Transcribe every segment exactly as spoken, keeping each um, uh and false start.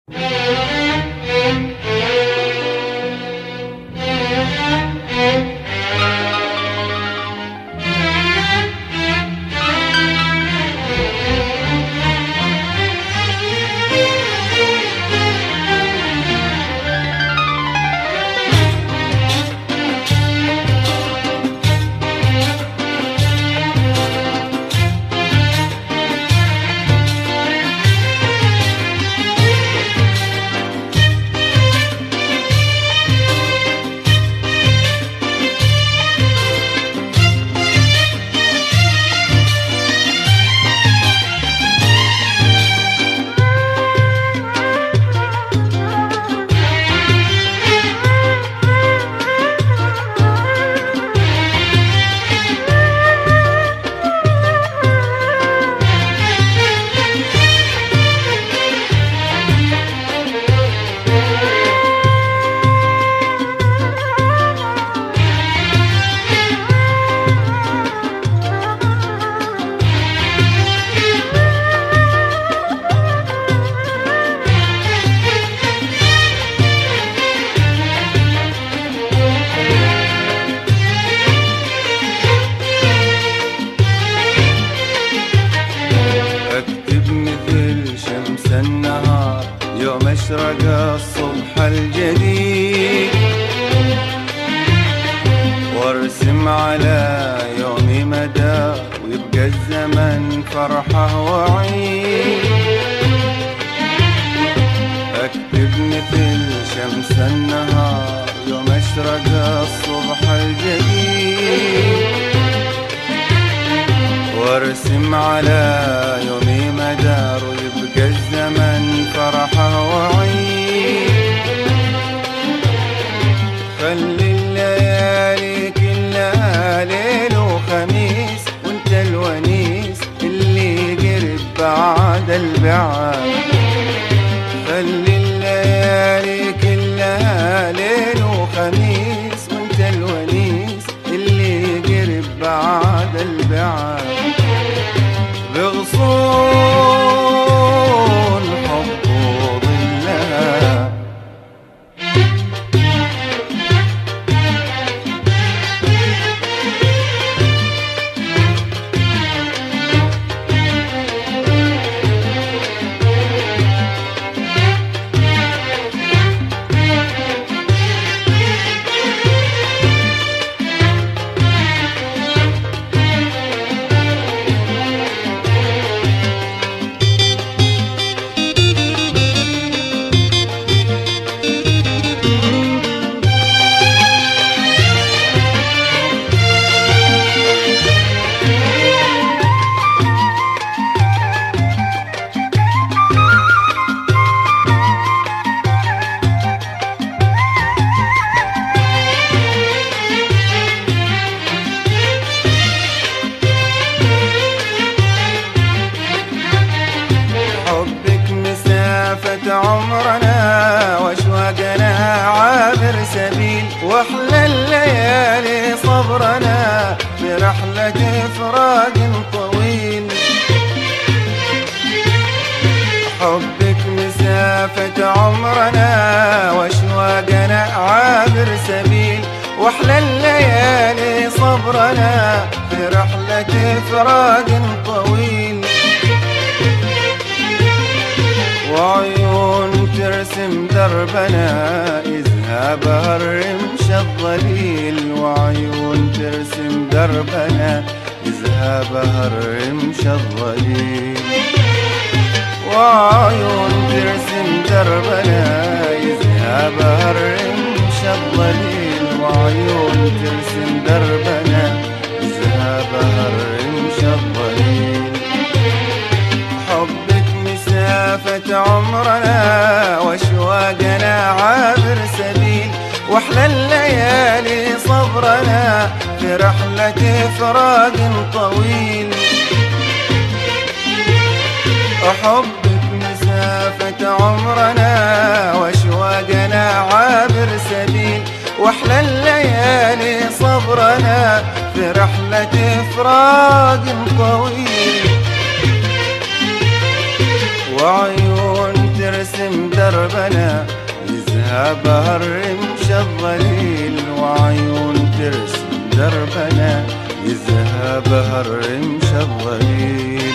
النهار يوم اشرق الصبح الجديد، وارسم على يومي مدى ويبقى الزمن فرحة وعيد. اكتب مثل شمس النهار يوم اشرق الصبح الجديد، وارسم على يومي مدار ويبقى الزمن فرحة وعيد. خلي الليالي كلها ليل وخميس، وانت الونيس اللي قرب بعد البعاد. خلي الليالي كلها ليل وخميس، وانت الونيس اللي قرب بعد البعاد. بغصون حب وظلها عمرنا واشواقنا عابر سبيل، واحلى الليالي صبرنا في رحلة فراق طويل. حبك مسافة عمرنا واشواقنا عابر سبيل، واحلى الليالي صبرنا في رحلة فراق طويل. وعيون ترسم دربنا يذهبها الرمش الظليل، وعيون ترسم دربنا يذهبها الرمش الظليل. وعيون ترسم دربنا يذهبها الرمش الظليل، وعيون ترسم دربنا يذهبها الرمش الظليل. حبك مسافة عمرنا واشواقنا عابر سبيل، واحلى الليالي صبرنا في رحلة فراق طويل. حبك مسافة عمرنا واشواقنا عابر سبيل، واحلى الليالي صبرنا في رحلة فراق طويل. وعيون ترسم ترسم دربنا، يذهبها الرمش الظليل وعيون ترسم دربنا، يذهبها الرمش الظليل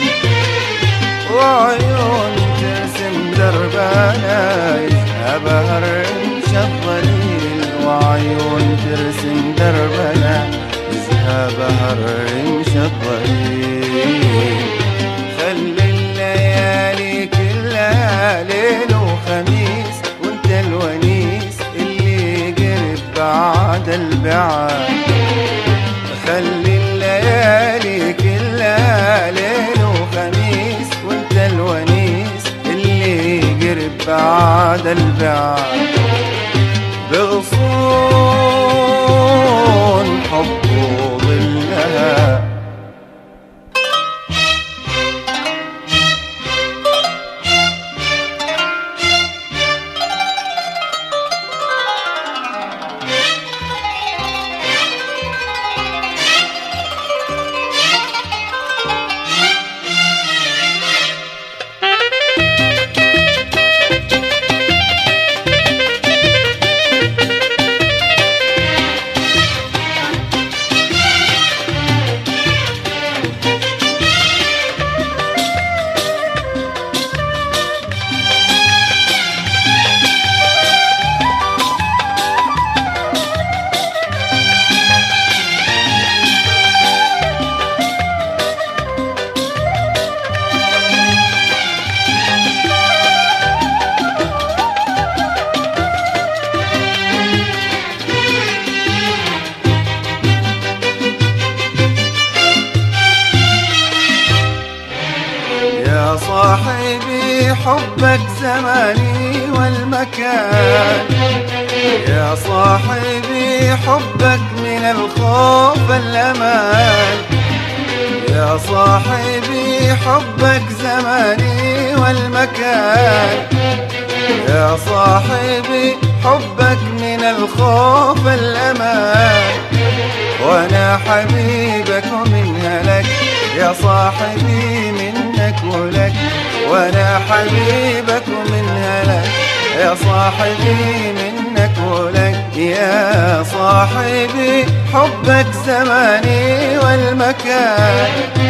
وعيون ترسم دربنا، يذهبها الرمش الظليل وعيون ترسم دربنا، يذهبها الرمش الظليل. خلي الليالي كلها ليل وخميس وانت الونيس اللي قرب بعد البعاد. خلي الليالي كلها ليل وخميس وانت الونيس اللي قرب بعد البعاد. بغصون حب وظلها يا صاحبي حبك زماني والمكان. يا صاحبي حبك من الخوف الأمان. يا صاحبي حبك زماني والمكان. يا صاحبي حبك من الخوف الأمان. وانا حبيبك ومنها لك يا صاحبي، منك ولك. وانا حبيبك ومنها لك يا صاحبي، منك ولك. يا صاحبي حبك زماني والمكان.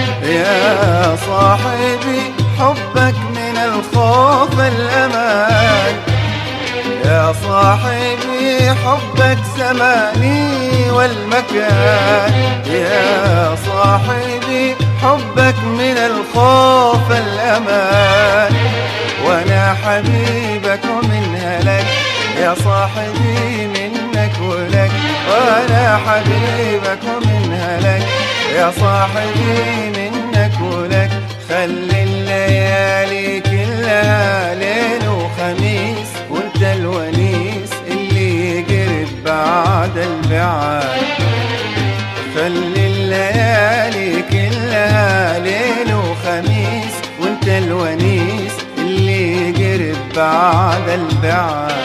يا صاحبي حبك من الخوف الأمان. يا صاحبي حبك زماني والمكان. يا صاحبي حبك من الخوف الأمان. وانا حبيبك ومنها لك يا صاحبي، منك ولك. وانا حبيبك ومنها لك يا صاحبي، منك ولك. خلي الليالي كلها ليل وخميس وانت الونيس اللي قرب بعد البعاد. خلي الليالي كلها ليل وخميس وانت الونيس اللي قرب بعد البعاد.